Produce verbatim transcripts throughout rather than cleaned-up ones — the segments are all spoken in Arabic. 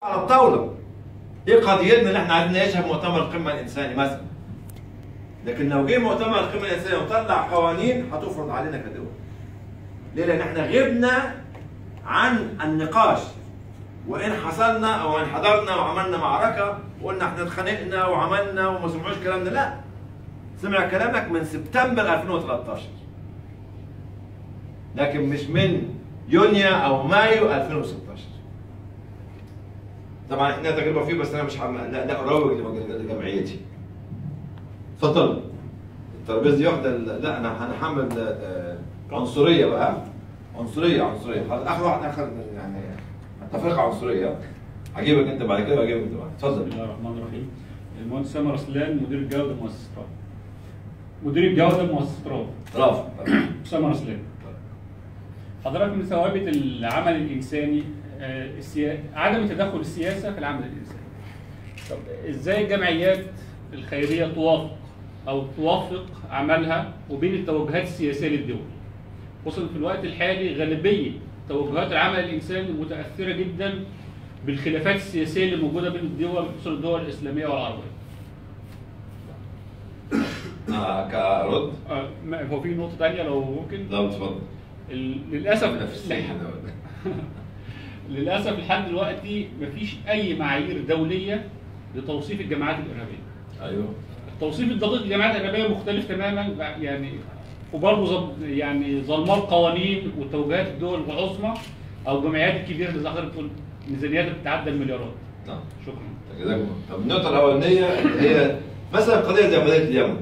على الطاوله. ايه قضيتنا اللي احنا عايزين نعيشها في مؤتمر القمه الانساني مثلا. لكن لو جه مؤتمر القمه الانساني وطلع قوانين هتفرض علينا كدول. ليه؟ لان احنا غبنا عن النقاش. وان حصلنا او ان حضرنا وعملنا معركه وقلنا احنا اتخانقنا وعملنا وما سمعوش كلامنا، لا. سمع كلامك من سبتمبر ألفين وثلاثطاشر. لكن مش من يونيو او مايو ألفين وستاشر. طبعا احنا تجربه فيه بس انا مش حم... لا لا اروج لجمعيتي. اتفضل. الترابيزه دي واخده لا انا هنحمل عنصريه بقى. عنصريه عنصريه اخر واحد اخر يعني تفرقه عنصريه. هجيبك انت بعد كده وهجيبك انت بعد. اتفضل. بسم الله الرحمن الرحيم. المهندس سامر رسلان مدير الجوده مؤسسه رافع. مدير الجوده مؤسسه رافع. رافع. سامر رسلان. حضرتك من ثوابت العمل الانساني السيا... عدم تدخل السياسه في العمل الانساني. طب ازاي الجمعيات الخيريه توافق او توافق عملها وبين التوجهات السياسيه للدول؟ خصوصا في الوقت الحالي غالبيه توجهات العمل الانساني متاثره جدا بالخلافات السياسيه اللي موجوده بين الدول، خصوصا الدول الاسلاميه والعربيه. آه كرد؟ آه هو في نقطه ثانيه لو ممكن؟ لا اتفضل. للاسف للاسف لحد دلوقتي مفيش اي معايير دوليه لتوصيف الجماعات الارهابيه. ايوه. التوصيف الدقيق للجماعات الارهابيه مختلف تماما يعني، وبرضه يعني ظلمات القوانين وتوجيهات الدول العظمى او الجمعيات الكبيره اللي ظهرت ميزانياتها بتتعدى المليارات. نعم. شكرا. جزاكم الله. طب النقطه الاولانيه اللي هي مثلا قضيه زي قضيه اليمن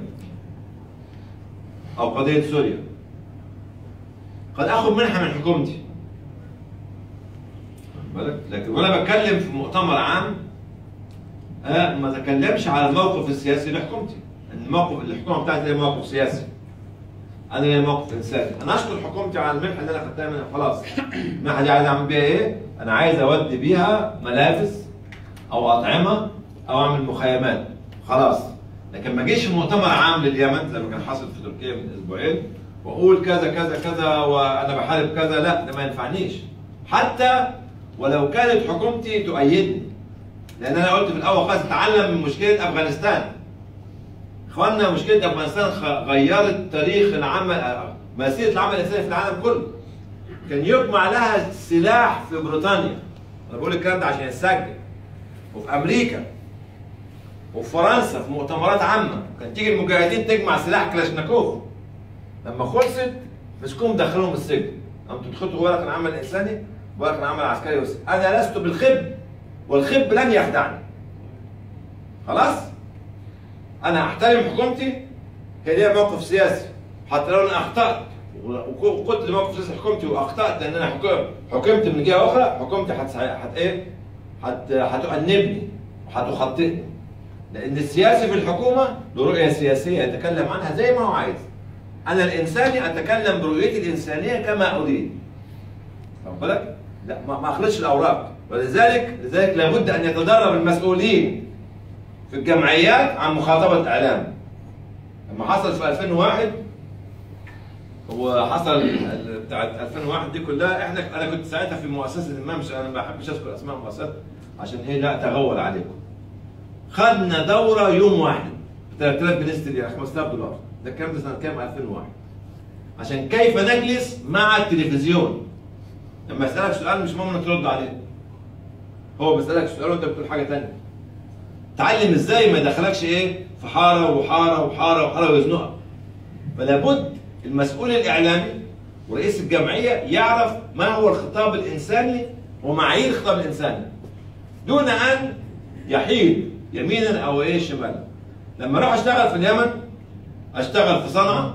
او قضيه سوريا. قد اخذ منحه من حكومتي. بالك؟ لكن وانا بتكلم في مؤتمر عام أه ما اتكلمش على الموقف السياسي لحكومتي. الموقف الحكومه بتاعتي هي موقف سياسي. انا ليا موقف انساني. انا اشكر حكومتي على المنحه اللي انا خدتها منها خلاص. المنحه دي عايز اعمل بيها ايه؟ انا عايز اودي بيها ملابس او اطعمه او اعمل مخيمات. خلاص. لكن ما اجيش في مؤتمر عام لليمن زي ما كان حاصل في تركيا من اسبوعين واقول كذا كذا كذا وانا بحارب كذا، لا ده ما ينفعنيش. حتى ولو كانت حكومتي تؤيدني. لان انا قلت في الاول خالص اتعلم من مشكله افغانستان. اخواننا مشكله افغانستان غيرت تاريخ العمل مسيره العمل الانساني في العالم كله. كان يجمع لها سلاح في بريطانيا. انا بقول الكلام ده عشان يتسجل. وفي امريكا وفي فرنسا في مؤتمرات عامه كان تيجي المجاهدين تجمع سلاح كلاشنكوف. لما خلصت مسكوهم دخلوهم السجن. انتوا تدخلوا ولا كان عمل انساني ولا كان عمل عسكري. بس انا لست بالخب والخب لن يخدعني. خلاص؟ انا احترم حكومتي هي ليها موقف سياسي. حتى لو انا اخطات وقلت لموقف سياسي حكومتي واخطات لان انا حكمت من جهه اخرى، حكومتي حت حت ايه؟ حت هتؤنبني وهتخطئني. لان السياسي في الحكومه له رؤيه سياسيه يتكلم عنها زي ما هو عايز. انا الانساني اتكلم برؤيتي الانسانيه كما اريد. واخد بالك؟ لا ما اخلطش الاوراق. ولذلك لذلك لابد ان يتدرب المسؤولين في الجمعيات عن مخاطبه الاعلام. لما حصل في ألفين وواحد هو حصل بتاعت ألفين وواحد دي كلها احنا انا كنت ساعتها في مؤسسه ما مش انا ما بحبش اذكر اسماء المؤسسات عشان هي لا تغول عليكم. خدنا دوره يوم واحد ب ثلاثة آلاف جنيه استرليني خمسة آلاف دولار. ده الكلام ده سنه كام؟ ألفين وواحد. عشان كيف نجلس مع التلفزيون. لما يسالك سؤال مش مهم انك ترد عليه. هو بيسالك سؤال وانت بتقول حاجه ثانيه. تعلم ازاي ما يدخلكش ايه في حاره وحاره وحاره وحاره ويزنقك. فلا بد المسؤول الاعلامي ورئيس الجمعيه يعرف ما هو الخطاب الانساني ومعايير الخطاب الانساني دون ان يحيد يمينا او ايه شمالا. لما اروح اشتغل في اليمن اشتغل في صنعاء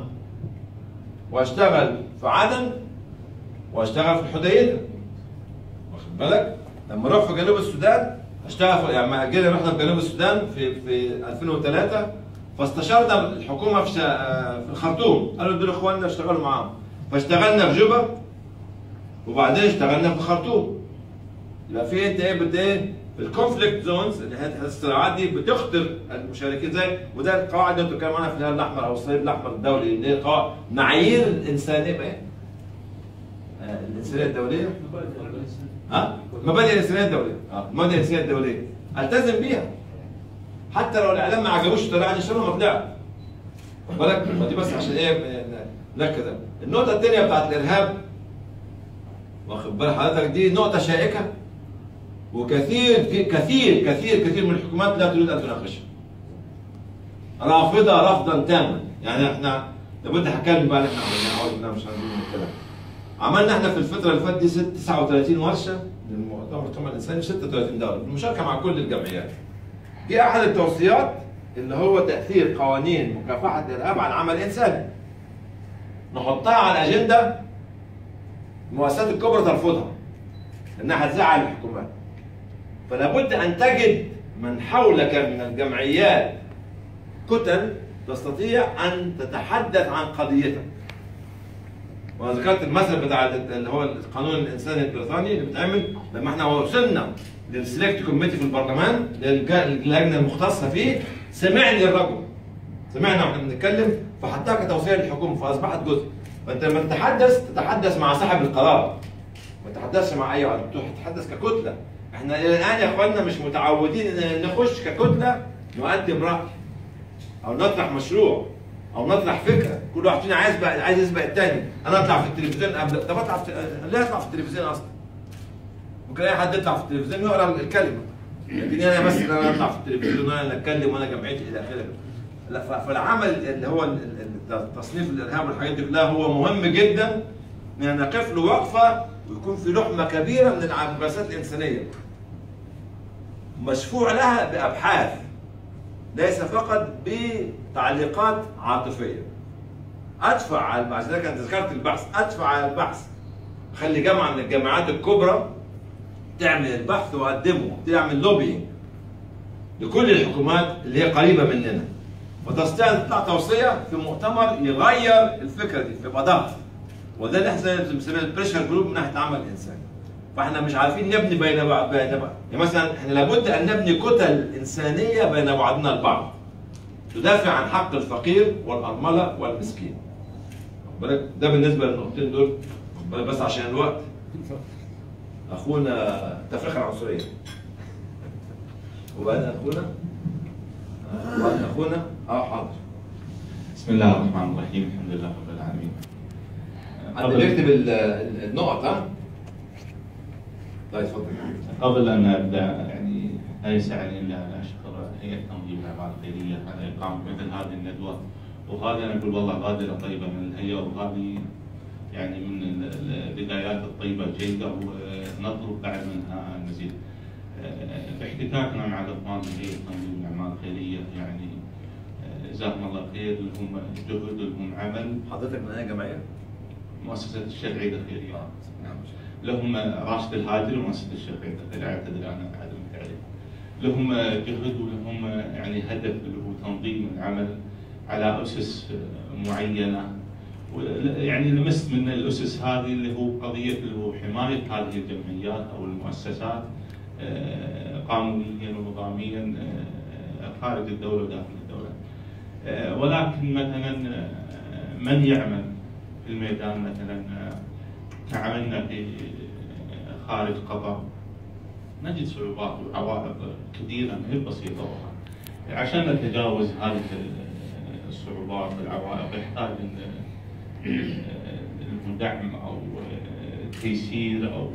واشتغل في عدن واشتغل في الحديده. واخد بالك؟ لما اروح في جنوب السودان اشتغل في يعني جينا رحنا في جنوب السودان في في ألفين وثلاثة فاستشرنا الحكومه في في الخرطوم. قالوا دول اخواننا اشتغلوا معاهم. فاشتغلنا في جوبا وبعدين اشتغلنا في الخرطوم. يبقى في انت ايه بت ايه؟ الكونفليكت زونز اللي هي الصراعات دي بتخطر المشاركين زي وده القواعد اللي بتتكلم عنها في الهلال الاحمر او الصليب الاحمر الدولي اللي هي قواعد معايير الانسانيه بقى. آه الانسانيه الدوليه. ها؟ مبادئ الانسانيه الدوليه. اه المبادئ الانسانيه الدوليه التزم بيها. حتى لو الاعلام ما عجبوش طلعني شنو ما طلع. خد بالك؟ دي بس عشان ايه نركز. النقطه الثانيه بتاعت الارهاب، واخد بال حضرتك، دي نقطه شائكه وكثير كثير كثير كثير من الحكومات لا تريد ان تناقشها. رافضه رفضا تاما. يعني احنا لابد هتكلم بقى اللي احنا عملناه، اعوذ بالله مش عايزين نتكلم. عملنا احنا في الفتره اللي فاتت دي تسعة وثلاثين ورشه للمؤتمر المؤتمر الانساني في ستة وثلاثين دوله بالمشاركه مع كل الجمعيات. دي احد التوصيات اللي هو تاثير قوانين مكافحه الارهاب على العمل الانساني. نحطها على الاجنده، المؤسسات الكبرى ترفضها لانها هتزعل الحكومات. فلا بد ان تجد من حولك من الجمعيات كتل تستطيع ان تتحدث عن قضيتك. وانا ذكرت المثل بتاع اللي هو القانون الانساني البريطاني اللي بيتعمل لما احنا وصلنا للسلكت كوميتي في البرلمان، للجنه المختصه فيه، سمعني الرجل، سمعنا واحنا بنتكلم فحطها كتوصيه للحكومه فاصبحت جزء. فانت لما تتحدث تتحدث مع صاحب القرار، ما تتحدثش مع اي واحد، تتحدث ككتله. احنا الى الان يا اخواننا مش متعودين ان نخش ككتله نقدم راي او نطرح مشروع او نطرح فكره، كل واحد فينا عايز بقى عايز يسبق الثاني. انا اطلع في التلفزيون قبل، طب اطلع في... ليه اطلع في التلفزيون اصلا؟ ممكن اي حد يطلع في التلفزيون يقرا الكلمه، لكن انا بس انا اطلع في التلفزيون وانا اتكلم وانا جمعيتي الى اخره. لا، فالعمل اللي هو تصنيف الارهاب والحاجات دي كلها هو مهم جدا ان نقف له وقفه ويكون في لحمه كبيره من الممارسات الانسانيه مشفوع لها بابحاث، ليس فقط بتعليقات عاطفيه. ادفع على البحث، لذلك انت ذكرت البحث، ادفع على البحث. خلي جامعه من الجامعات الكبرى تعمل البحث وقدمه، تعمل لوبينج لكل الحكومات اللي هي قريبه مننا، وتستطيع ان تطلع توصيه في مؤتمر يغير الفكره دي، يبقى ضغط. وده اللي احنا بنسميه البريشر جروب من ناحيه العمل الانساني. فاحنا مش عارفين نبني بين بعض، بين بعض. يعني مثلا احنا لابد ان نبني كتل انسانيه بين بعضنا البعض تدافع عن حق الفقير والارمله والمسكين. بالك ده بالنسبه للنقطتين دول، بس عشان الوقت. اخونا التفرقه العنصريه. وبعدين اخونا وبعدين اخونا اه حاضر. بسم الله الرحمن الرحيم، الحمد لله رب العالمين. حد بيكتب النقط ها؟ طيب تفضل. قبل ان ابدا يعني لا يسعني الا ان اشكر هيئه تنظيم الاعمال الخيريه على اقامه مثل هذه الندوه، وهذه انا اقول والله غادره طيبه من الهيئه، وهذه يعني من البدايات الطيبه الجيده، ونطلب بعد منها المزيد. باحتكاكنا مع الاخوان من هيئه تنظيم الاعمال الخيريه يعني جزاهم الله خير، لهم جهد ولهم عمل. حضرتك من اي جمعيه؟ مؤسسه الشيخ عيد الخيريه. لهم راشد الهادي ومؤسسه الشيخ عيد الخيريه، اعتذر عن عدم التعريف. لهم جهد ولهم يعني هدف اللي هو تنظيم العمل على اسس معينه، يعني لمست من الاسس هذه اللي هو قضيه اللي هو حمايه هذه الجمعيات او المؤسسات قانونيا ونظاميا خارج الدوله وداخل الدوله. ولكن مثلا من يعمل في الميدان مثلا كعملنا في خارج قطر نجد صعوبات وعوائق كثيره ما هي بسيطه. عشان نتجاوز هذه الصعوبات والعوائق يحتاج دعم او تيسير او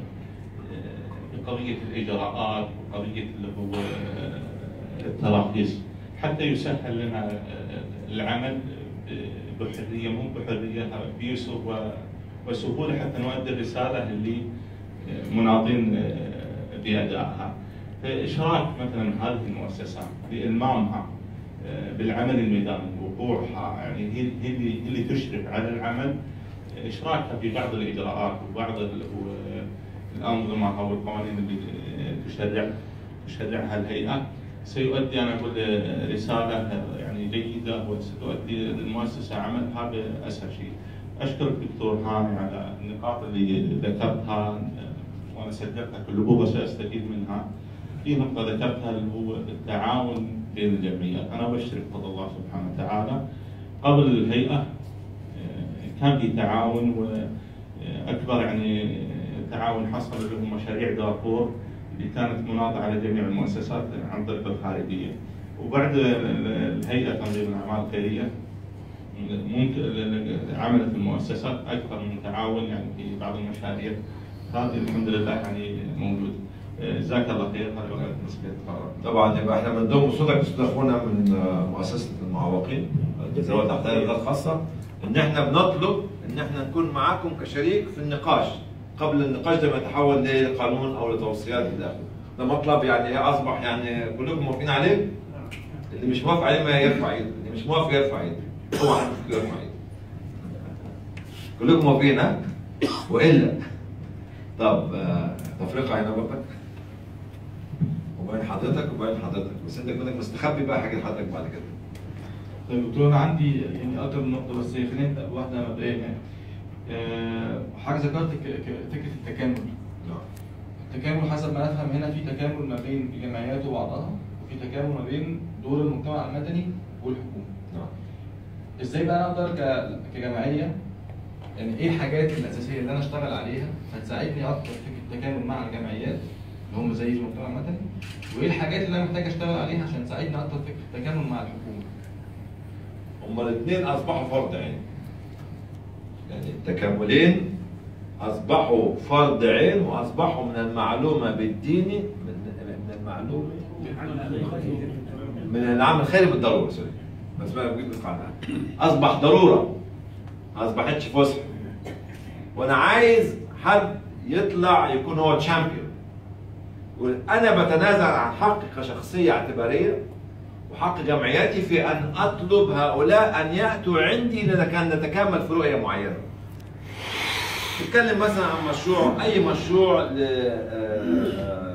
قضيه الاجراءات وقضيه اللي هو التراخيص حتى يسهل لنا العمل بحريه، مو بحريه، بيسر وسهوله حتى نؤدي الرساله اللي مناطين بادائها. اشراك مثلا هذه المؤسسات بإلمامها بالعمل الميداني، وقوعها يعني هي هي اللي, اللي تشرف على العمل، اشراكها في بعض الاجراءات وبعض الانظمه او القوانين اللي تشرع تشرعها الهيئه سيؤدي انا اقول رساله يعني جيده وستؤدي للمؤسسه عملها باسهل شيء. اشكر الدكتور هاني على النقاط اللي ذكرتها وانا سجلتها كلها وساستفيد منها. في نقطه ذكرتها اللي هو التعاون بين الجمعيات. انا ابشر بفضل الله سبحانه وتعالى قبل الهيئه كان في تعاون اكبر يعني تعاون حصل اللي هو مشاريع دارفور اللي كانت مناضه على جميع المؤسسات عن طريق الخارجيه. وبعد الهيئه تنظيم الاعمال الخيريه ممكن عملت المؤسسات اكثر من تعاون يعني في بعض المشاريع، هذه الحمد لله يعني موجود. جزاك الله خير. هذا وقت بالنسبه للتفرغ. طبعا يبقى احنا بنضم صوتك وصوت اخونا من مؤسسه المعوقين ذوي الاحتياجات الخاصه ان احنا بنطلب ان احنا نكون معاكم كشريك في النقاش قبل النقاش ده ما يتحول لقانون او لتوصيات الى اخره. ده مطلب يعني اصبح يعني كلكم موافقين عليه؟ اللي مش موافق عليه ما يرفع ايده، اللي مش موافق يرفع ايده. اوعى حد يرفع ايده. كلكم موافقين ها؟ والا طب آه تفرقه هنا برضك وبين حضرتك وبين حضرتك، بس انت كنت مستخبي بقى حاجه لحضرتك بعد كده. طيب دكتور انا عندي يعني اكتر من نقطه بس خلينا نبدا بواحده مبدئيا يعني. أه حاجه ذكرت فكره التكامل. التكامل حسب ما افهم هنا في تكامل ما بين الجمعيات وبعضها وفي تكامل ما بين دور المجتمع المدني والحكومه. ازاي بقى انا اقدر كجمعيه يعني ايه الحاجات الاساسيه اللي انا اشتغل عليها فتساعدني اكتر في التكامل مع الجمعيات اللي هم زي المجتمع المدني، وايه الحاجات اللي انا محتاج اشتغل عليها عشان تساعدني اكتر في التكامل مع الحكومه؟ هما الاثنين اصبحوا فرض عين. يعني التكاملين اصبحوا فرض عين واصبحوا من المعلومه بالديني من من المعلومه من العمل الخيري بالضروره سوري بس ما بجيب عنها اصبح ضروره، ما اصبحتش فسحه. وانا عايز حد يطلع يكون هو تشامبيون، وانا بتنازل عن حقي كشخصيه اعتباريه وحق جمعياتي في ان اطلب هؤلاء ان ياتوا عندي لنتكامل في رؤيه معينه. نتكلم مثلا عن مشروع اي مشروع